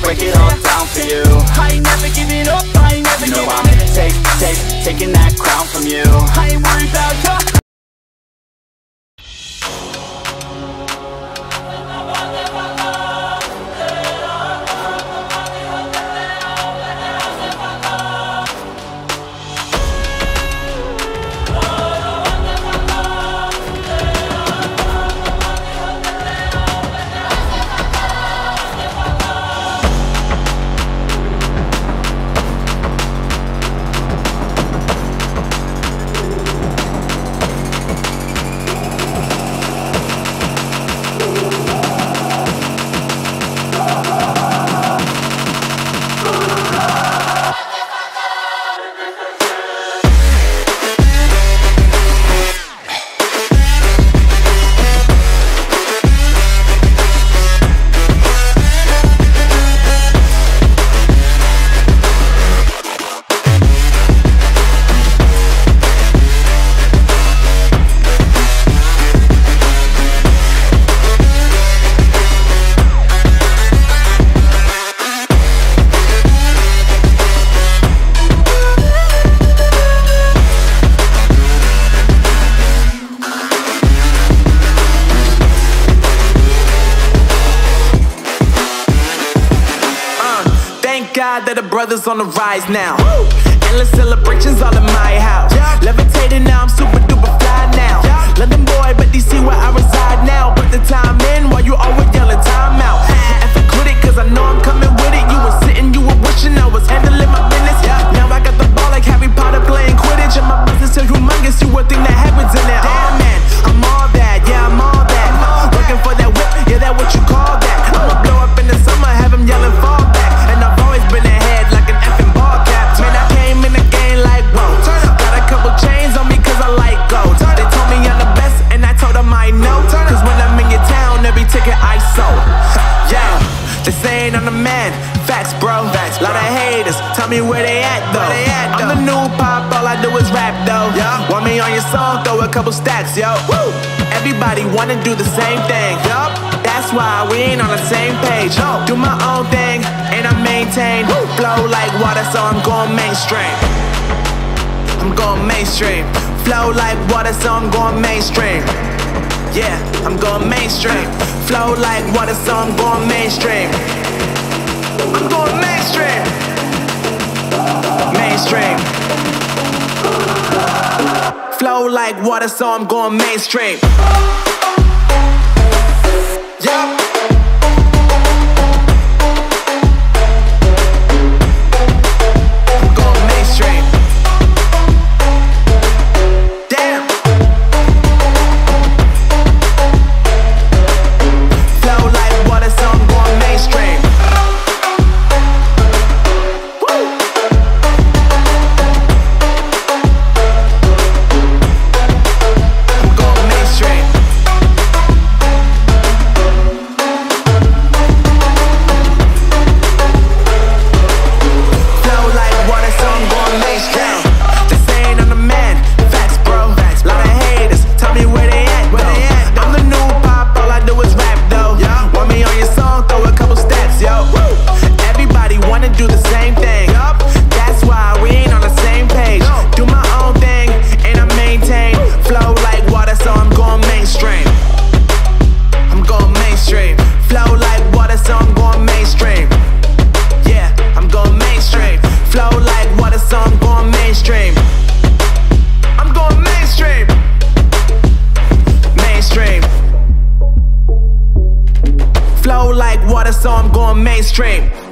break it all down for you. I ain't never giving up, I ain't never giving up. Taking that crown from you. I ain't worried about you. God that the brothers on the rise now. Endless celebrations all in my house. Levitating now, I'm super duper fly now. London boy, but DC where I reside now. Put the time in while you always yelling time out. And for quit it, cause I know I'm coming with it. You were sitting, you were wishing I was handling my business. Now I got the ball like Harry Potter playing Quidditch. And my business is humongous, you would think that happens in it. Damn man, I'm all that, yeah I'm all that. Working for that whip, yeah that what you call that. I'ma blow up in the summer, have him yelling fall back. And I've always been ahead like an effing ball cap. Man, I came in the game like whoa. Got a couple chains on me cause I like gold. They told me I'm the best and I told them I know. Cause when I'm in your town, every ticket I sold. Yeah, they saying I'm the man. Facts bro, lot of haters, tell me where they at though. I'm the new pop, all I do is rap though. Want me on your song, throw a couple stacks, yo. Everybody wanna do the same thing. That's why we ain't on the same page. Do my own thing, and I maintain. Flow like water, so I'm going mainstream. I'm going mainstream. Flow like water, so I'm going mainstream. Yeah, I'm going mainstream. Flow like water, so I'm going mainstream. I'm going mainstream. Mainstream. Flow like water, so I'm going mainstream. Yeah. So I'm going mainstream.